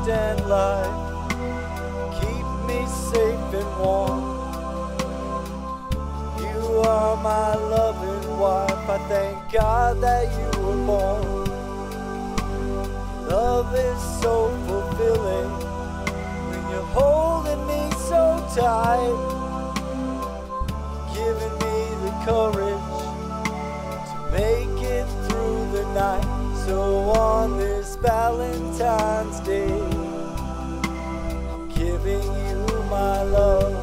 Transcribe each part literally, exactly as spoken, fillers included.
and light. Keep me safe and warm. You are my loving wife. I thank God that you were born. Love is so fulfilling when you're holding me so tight, giving me the courage to make it through the night. So on this Valentine's Day, I'm giving you my love.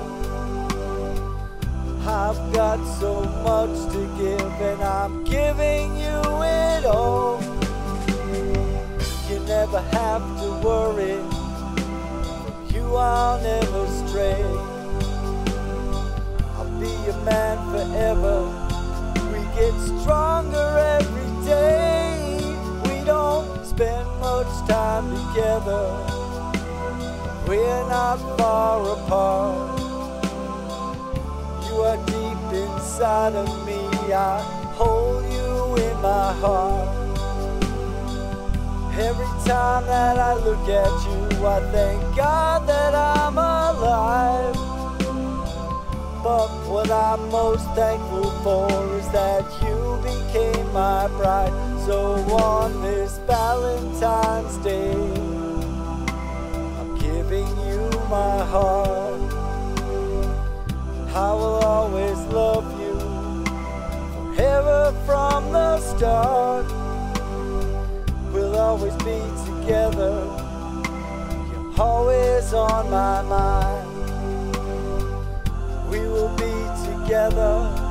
I've got so much to give, and I'm giving you it all. You never have to worry, from you I'll never stray. I'll be your man forever. We get stronger every day. We don't spend much time together, we're not far apart. You are deep inside of me, I hold you in my heart. Every time that I look at you, I thank God that I'm alive. But what I'm most thankful for is that you became my bride. So on this Valentine's Day, I'm giving you my heart. I will always love you forever from the start. We'll always be together. You're always on my mind. We will be together